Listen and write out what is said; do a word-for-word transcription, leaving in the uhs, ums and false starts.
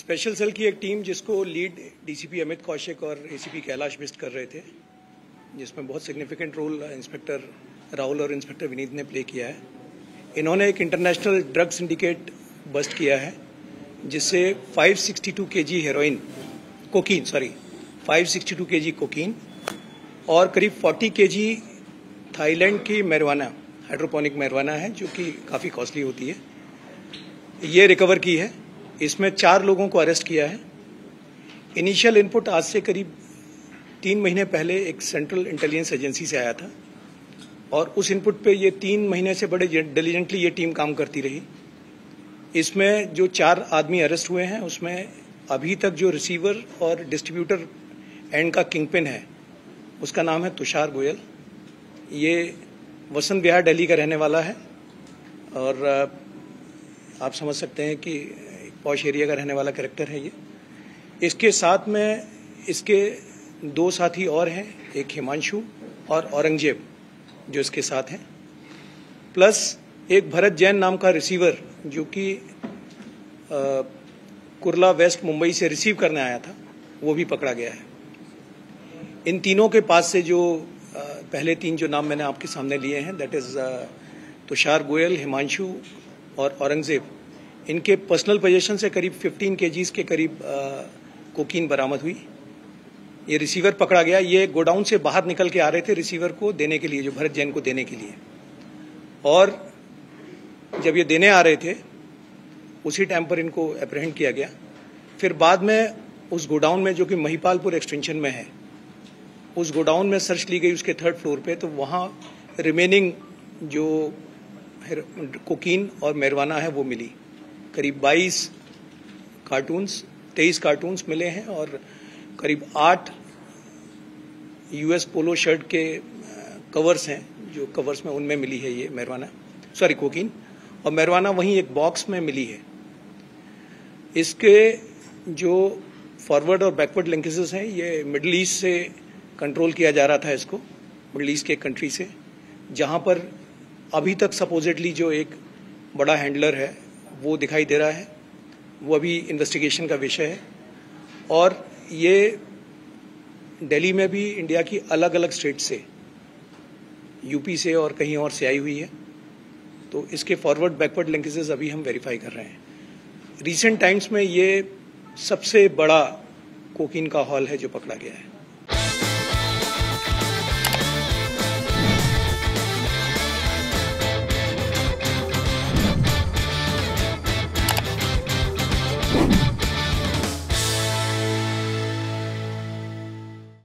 Special cell की एक team जिसको लीड डीसीपी अमित कौशिक और एसीपी कैलाश बिष्ट कर रहे थे, जिसमें बहुत सिग्निफिकेंट रोल इंस्पेक्टर राहुल और इंस्पेक्टर विनीत ने प्ले किया है। इन्होंने एक इंटरनेशनल ड्रग सिंडिकेट बस्ट किया है जिससे पाँच सौ बासठ केजी हेरोइन कोकीन सॉरी पाँच सौ बासठ केजी कोकीन और करीब चालीस केजी थाईलैंड की मैरिजुआना हाइड्रोपोनिक मैरिजुआना है जो कि काफ़ी कॉस्टली होती है, ये रिकवर की है। इसमें चार लोगों को अरेस्ट किया है। इनिशियल इनपुट आज से करीब तीन महीने पहले एक सेंट्रल इंटेलिजेंस एजेंसी से आया था और उस इनपुट पे ये तीन महीने से बड़े डिलीजेंटली ये टीम काम करती रही। इसमें जो चार आदमी अरेस्ट हुए हैं उसमें अभी तक जो रिसीवर और डिस्ट्रीब्यूटर एंड का किंगपिन है उसका नाम है तुषार गोयल। ये वसंत विहार दिल्ली का रहने वाला है और आप समझ सकते हैं कि पॉश एरिया का रहने वाला कैरेक्टर है ये। इसके साथ में इसके दो साथी और हैं, एक हिमांशु और औरंगजेब जो इसके साथ हैं, प्लस एक भरत जैन नाम का रिसीवर जो कि कुर्ला वेस्ट मुंबई से रिसीव करने आया था, वो भी पकड़ा गया है। इन तीनों के पास से जो आ, पहले तीन जो नाम मैंने आपके सामने लिए हैं, दैट इज तुषार गोयल, हिमांशु और औरंगजेब, इनके पर्सनल पोजीशन से करीब पंद्रह केजीज के करीब कोकीन बरामद हुई। ये रिसीवर पकड़ा गया। ये गोडाउन से बाहर निकल के आ रहे थे रिसीवर को देने के लिए, जो भरत जैन को देने के लिए, और जब ये देने आ रहे थे उसी टाइम पर इनको अप्रहेंड किया गया। फिर बाद में उस गोडाउन में जो कि महिपालपुर एक्सटेंशन में है, उस गोडाउन में सर्च ली गई उसके थर्ड फ्लोर पे, तो वहाँ रिमेनिंग जो कोकीन और मैरिजुआना है वो मिली। करीब बाईस कार्टून्स तेईस कार्टून्स मिले हैं और करीब आठ यूएस पोलो शर्ट के कवर्स हैं, जो कवर्स में उनमें मिली है ये मैरिजुआना सॉरी कोकीन, और मैरिजुआना वहीं एक बॉक्स में मिली है। इसके जो फॉरवर्ड और बैकवर्ड लिंकेजेस हैं, ये मिडिल ईस्ट से कंट्रोल किया जा रहा था इसको, मिडिल ईस्ट के कंट्री से, जहां पर अभी तक सपोजिटली जो एक बड़ा हैंडलर है वो दिखाई दे रहा है, वो अभी इन्वेस्टिगेशन का विषय है। और ये दिल्ली में भी इंडिया की अलग अलग स्टेट से, यूपी से और कहीं और से आई हुई है, तो इसके फॉरवर्ड बैकवर्ड लिंकेजेस अभी हम वेरीफाई कर रहे हैं। रिसेंट टाइम्स में ये सबसे बड़ा कोकीन का हॉल है जो पकड़ा गया है।